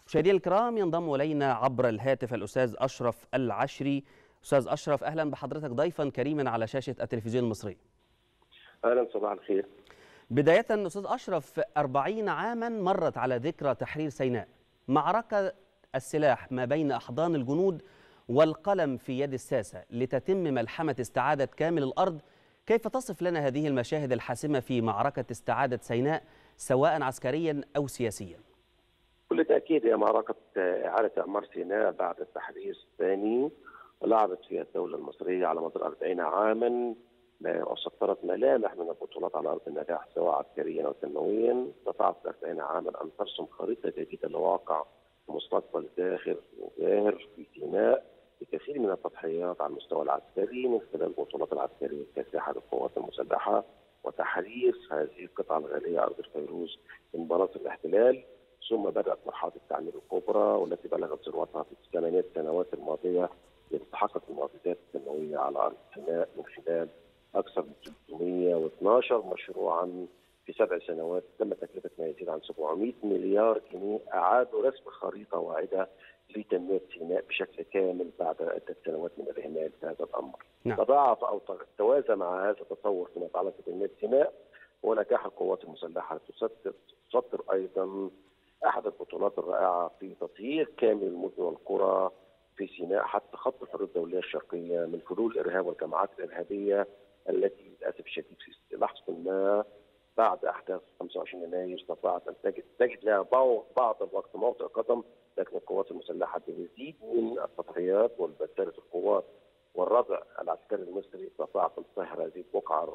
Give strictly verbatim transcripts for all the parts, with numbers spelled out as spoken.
مشاهدينا الكرام، ينضم الينا عبر الهاتف الاستاذ اشرف العشري. استاذ اشرف، اهلا بحضرتك ضيفا كريما على شاشه التلفزيون المصري. اهلا، صباح الخير. بدايه استاذ اشرف، أربعين عاما مرت على ذكرى تحرير سيناء، معركه السلاح ما بين احضان الجنود والقلم في يد الساسه لتتم ملحمه استعاده كامل الارض. كيف تصف لنا هذه المشاهد الحاسمه في معركه استعاده سيناء سواء عسكريا او سياسيا؟ بكل تأكيد هي معركة إعادة إعمار سيناء بعد التحرير الثاني، لعبت فيها الدولة المصرية على مدار أربعين عاما وسطرت ملامح من البطولات على أرض النجاح سواء عسكريا أو سلمويا. استطاعت أربعين عاما أن ترسم خريطة جديدة لواقع مستقبل زاخر وزاهر في سيناء بكثير من التضحيات على المستوى العسكري من خلال البطولات العسكرية الكاسحة للقوات المسلحة وتحرير هذه القطعة الغالية أرض الفيروز من مناطق الاحتلال. ثم بدأت مرحلة التعمير الكبرى والتي بلغت ذروتها في الثمانية سنوات الماضية لتتحقق المعجزات السنوية على أرض سيناء من خلال أكثر من ثلاثمئة واثني عشر مشروعا في سبع سنوات. تم تكلفة ما يزيد عن سبعمئة مليار جنيه أعادوا رسم خريطة واعدة لتنمية سيناء بشكل كامل بعد عدة سنوات من الإهمال في هذا الأمر. نعم. تضاعف أو توازى مع هذا التصور فيما يتعلق بتنمية سيناء ونجاح القوات المسلحة تسطر تسطر أيضا أحد البطولات الرائعة في تطهير كامل المدن والقرى في سيناء حتى خط الحدود الدولية الشرقية من حلول الإرهاب والجماعات الإرهابية التي للأسف الشديد في لحظة ما بعد أحداث خمسة وعشرين يناير استطاعت أن تجد تجد لها بعض الوقت موطئ قدم، لكن القوات المسلحة بمزيد من التضحيات والبذل القوات والردع العسكري المصري استطاعت أن تطهر هذه البقعة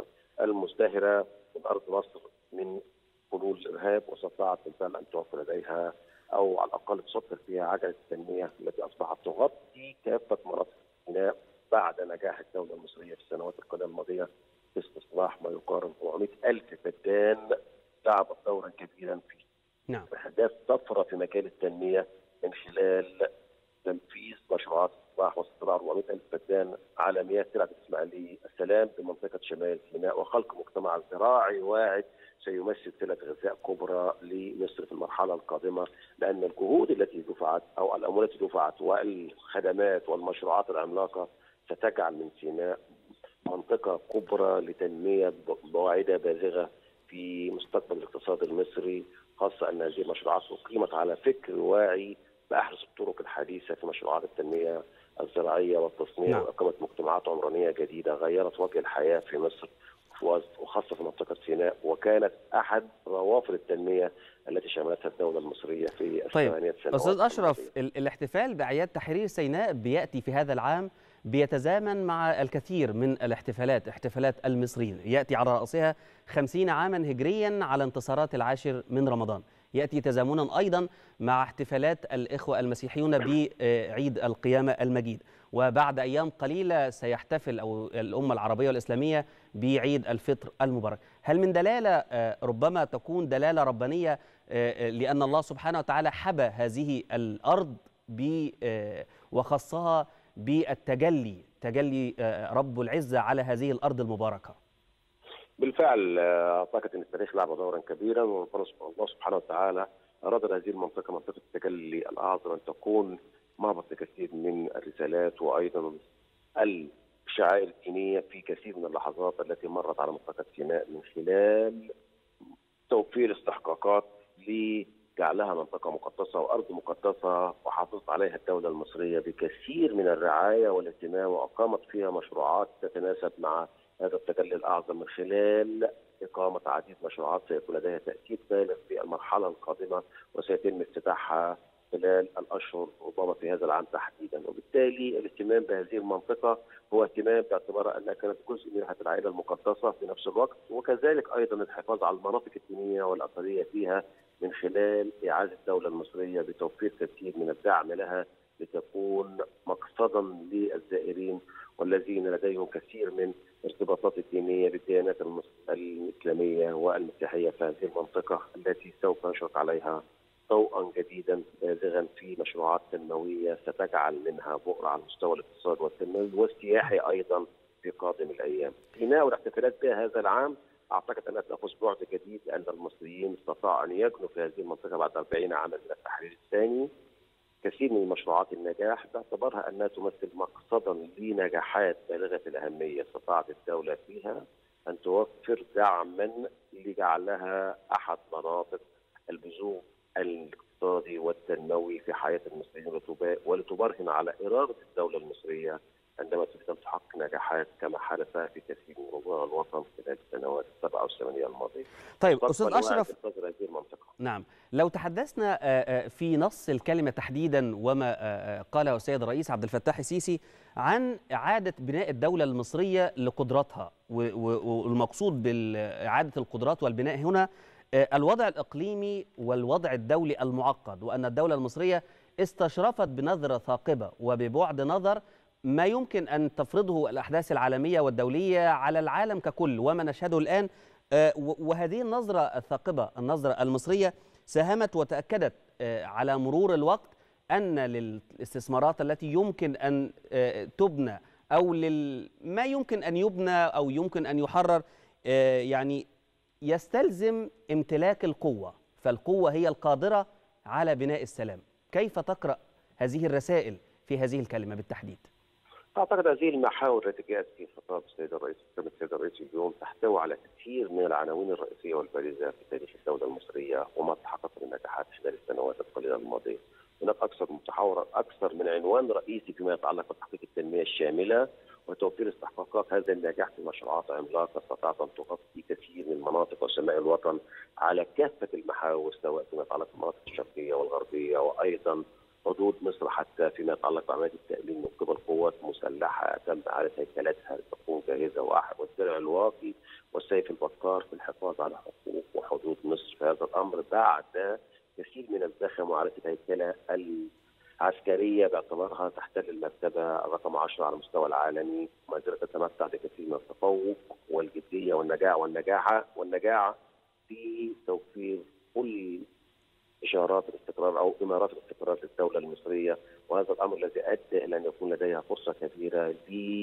المزدهرة من أرض مصر من حلول الارهاب، واستطاعت بالفعل ان توفر لديها او على الاقل تسطر فيها عجله التنميه التي اصبحت تغطي كافه مناطق سيناء بعد نجاح الدوله المصريه في السنوات القليله الماضيه في استصلاح ما يقارب أربعمئة ألف فدان لعبت دورا كبيرا في نعم. احداث طفره في مجال التنميه من خلال تنفيذ مشروعات اصلاح واستطلاع أربعمئة ألف فدان على مياه ترعه الاسماعيليه السلام بمنطقه شمال سيناء وخلق مجتمع زراعي واعد سيمثل سلة غذاء كبرى لمصر في المرحلة القادمة، لأن الجهود التي دفعت أو الأموال التي دفعت والخدمات والمشروعات العملاقة ستجعل من سيناء منطقة كبرى لتنمية واعدة بالغة في مستقبل الاقتصاد المصري، خاصة أن هذه المشروعات أقيمت على فكر واعي بأحدث الطرق الحديثة في مشروعات التنمية الزراعية والتصنيع. نعم. وأقامت مجتمعات عمرانية جديدة غيرت وجه الحياة في مصر وخاصة في منطقة سيناء، وكانت أحد روافد التنمية التي شملتها الدولة المصرية في الثمانية طيب سنوات. أستاذ أشرف، الاحتفال بأعياد تحرير سيناء بيأتي في هذا العام بيتزامن مع الكثير من الاحتفالات، احتفالات المصريين، يأتي على رأسها خمسين عاما هجريا على انتصارات العاشر من رمضان، يأتي تزامنا أيضا مع احتفالات الإخوة المسيحيون بعيد القيامة المجيد، وبعد أيام قليلة سيحتفل أو الأمة العربية والإسلامية بعيد الفطر المبارك. هل من دلالة ربما تكون دلالة ربانية لأن الله سبحانه وتعالى حبى هذه الأرض وخصها بالتجلي، تجلي رب العزة على هذه الأرض المباركة؟ بالفعل أعتقد أن التاريخ لعب دورا كبيرا، والله سبحانه وتعالى أراد هذه المنطقة منطقة التجلي الأعظم أن تكون مهبط لكثير من الرسالات وأيضا الشعائر الدينية في كثير من اللحظات التي مرت على منطقة سيناء من خلال توفير استحقاقات لجعلها منطقة مقدسة وأرض مقدسة، وحافظت عليها الدولة المصرية بكثير من الرعاية والاهتمام، وأقامت فيها مشروعات تتناسب مع هذا التجلي الأعظم من خلال إقامة عديد مشروعات سيكون لديها تأكيد بالغ في المرحلة القادمة وسيتم افتتاحها خلال الأشهر ربما في هذا العام تحديدا. وبالتالي الاهتمام بهذه المنطقة هو اهتمام باعتبارها أنها كانت جزء من رحلة العائلة المقدسة في نفس الوقت، وكذلك أيضا الحفاظ على المناطق الدينية والأثرية فيها من خلال إعادة الدولة المصرية بتوفير كثير من الدعم لها لتكون مقصدا للزائرين والذين لديهم كثير من ارتباطات الدينية بالديانات الإسلامية والمسيحية في هذه المنطقة التي سوف نشرق عليها ضوءا جديدا بالغا في مشروعات تنموية ستجعل منها بؤرة على مستوى الاقتصاد والتنموي والسياحي أيضا في قادم الأيام. سيناء والاحتفالات بها هذا العام اعتقد انها تأخذ بعد جديد، لان المصريين استطاعوا ان يجنوا في هذه المنطقه بعد أربعين عاما من التحرير الثاني كثير من مشروعات النجاح، باعتبارها انها تمثل مقصدا لنجاحات بالغه الاهميه استطاعت الدوله فيها ان توفر دعما لجعلها احد مناطق البزوغ الاقتصادي والتنموي في حياه المصريين، ولتبرهن على اراده الدوله المصريه عندما تريد ان تحقق نجاحات كما حدث في كثير من موضوع الوطن خلال السنوات السبعه والثمانيه الماضيه. طيب استاذ اشرف، هذه المنطقه. نعم، لو تحدثنا في نص الكلمه تحديدا وما قاله السيد الرئيس عبد الفتاح السيسي عن اعاده بناء الدوله المصريه لقدراتها، والمقصود باعاده القدرات والبناء هنا الوضع الاقليمي والوضع الدولي المعقد، وان الدوله المصريه استشرفت بنظره ثاقبه وببعد نظر ما يمكن أن تفرضه الأحداث العالمية والدولية على العالم ككل وما نشهده الآن. وهذه النظرة الثاقبة، النظرة المصرية، ساهمت وتأكدت على مرور الوقت أن للاستثمارات التي يمكن أن تبنى أو ما يمكن أن يبنى أو يمكن أن يحرر يعني يستلزم امتلاك القوة، فالقوة هي القادرة على بناء السلام. كيف تقرأ هذه الرسائل في هذه الكلمة بالتحديد؟ اعتقد هذه المحاور التي جاءت في خطاب السيد الرئيس كلمه السيد الرئيس اليوم تحتوي على كثير من العناوين الرئيسيه والبارزه في تاريخ الدوله المصريه وما تحقق من نجاحات خلال السنوات القليله الماضيه. هناك اكثر من محاور، اكثر من عنوان رئيسي فيما يتعلق بتحقيق التنميه الشامله وتوفير استحقاقات هذا النجاح في مشروعات عملاقه استطاعت ان تغطي كثير من مناطق وسماء الوطن على كافه المحاور، سواء فيما يتعلق بالمناطق الشرقيه والغربيه، وايضا حدود مصر حتى فيما يتعلق بعمليات التأمين من قبل قوات مسلحة تم إعادة هيكلتها لتكون جاهزة، والدرع الواقي والسيف البكار في الحفاظ على حقوق وحدود مصر في هذا الأمر بعد كثير من الزخم وإعادة الهيكلة العسكرية باعتبارها تحتل المرتبة رقم عشرة على المستوى العالمي، وما زالت تتمتع بكثير من التفوق والجدية والنجاح والنجاحة والنجاعة في توفير كل إشارات الاستقرار أو إمارات الاستقرار للدولة المصرية، وهذا الأمر الذي أدى إلى أن يكون لديها فرصة كبيرة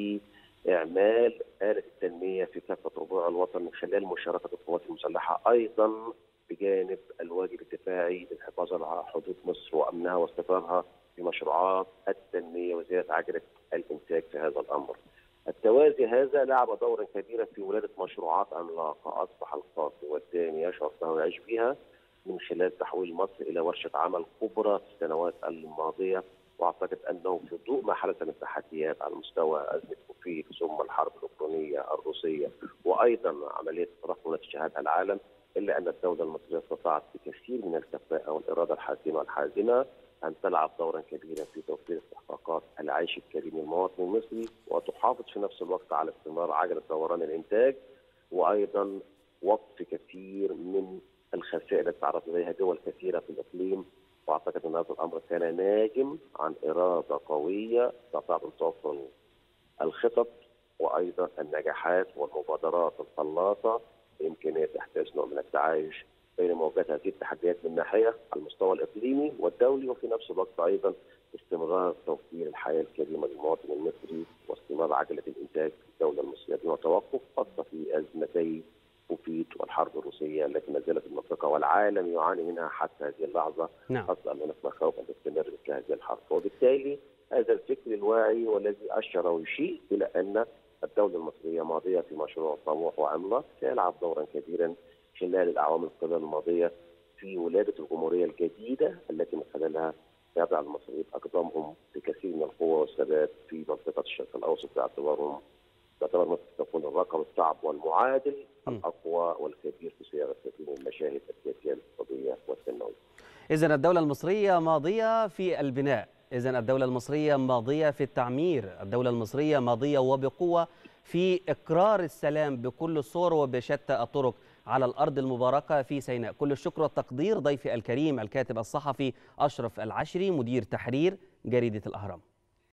لإعمال آلة التنمية في كافة ربوع الوطن من خلال مشاركة القوات المسلحة، أيضا بجانب الواجب الدفاعي للحفاظ على حدود مصر وأمنها واستقرارها في مشروعات التنمية وزيادة عجلة الإنتاج في هذا الأمر. التوازي هذا لعب دورا كبيرا في ولادة مشروعات عملاقة أصبح القاضي والداني يشعر أنه يعيش بها من خلال تحويل مصر إلى ورشة عمل كبرى في السنوات الماضية. وأعتقد أنه في ضوء ما حدث من تحديات على مستوى أزمة كوفيد ثم الحرب الأوكرانية الروسية وأيضا عملية الترقب التي شهدها العالم، إلا أن الدولة المصرية استطاعت بكثير من الكفاءة والإرادة الحاسمة الحازمة أن تلعب دورا كبيرا في توفير استحقاقات العيش الكريم للمواطن المصري، وتحافظ في نفس الوقت على استمرار عجلة دوران الإنتاج، وأيضا وقف كثير من الخسائر التي تعرض اليها دول كثيره في الاقليم. واعتقد ان هذا الامر كان ناجم عن اراده قويه استطاعت ان توفر الخطط وايضا النجاحات والمبادرات الخلاقه بامكانيه احداث نوع من التعايش بين مواجهه هذه التحديات من ناحيه على المستوى الاقليمي والدولي، وفي نفس الوقت ايضا استمرار توفير الحياه الكريمه للمواطن المصري واستمرار عجله الانتاج في الدوله المصريه دون توقف، خاصه في ازمتي كوفيد والحرب الروسيه التي ما زالت المنطقه والعالم يعاني منها حتى هذه اللحظه، نعم. خاصه ان هناك مخاوف ان تستمر مثل هذه الحرب. وبالتالي هذا الفكر الواعي والذي اشر ويشير الى ان الدوله المصريه ماضيه في مشروع طموح وعملاق سيلعب دورا كبيرا خلال الاعوام القليله الماضيه في ولاده الجمهوريه الجديده التي من خلالها يضع المصريين اقدامهم بكثير من القوه والثبات في منطقه الشرق الاوسط باعتبارهم تعتبر مصر تكون الرقم الصعب والمعادل الاقوى والكبير في صياغه كثير من المشاهد السياسيه الاقتصاديه والتنمويه. اذا الدوله المصريه ماضيه في البناء، اذا الدوله المصريه ماضيه في التعمير، الدوله المصريه ماضيه وبقوه في اقرار السلام بكل الصور وبشتى الطرق على الارض المباركه في سيناء. كل الشكر والتقدير ضيفي الكريم الكاتب الصحفي اشرف العشري مدير تحرير جريده الاهرام.